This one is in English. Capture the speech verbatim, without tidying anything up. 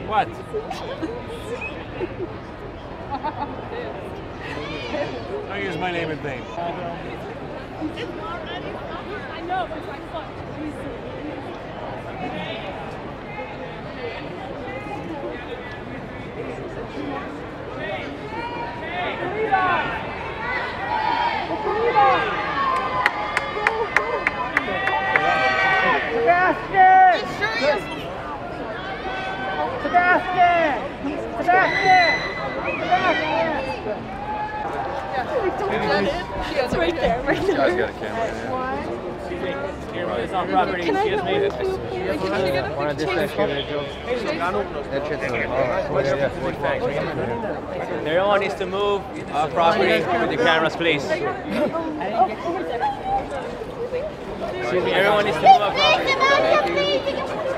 What? Don't use my name in vain. I know, it's like fun. Sebastian! Sebastian! Sebastian! Sebastian! She has it right there, right there. You guys got a camera in there. Camera is on property, Can I excuse me. get a picture? One of this next year, Joe. That shit's on. Everyone needs to move off property with the cameras, please. Excuse me, everyone needs to move off property.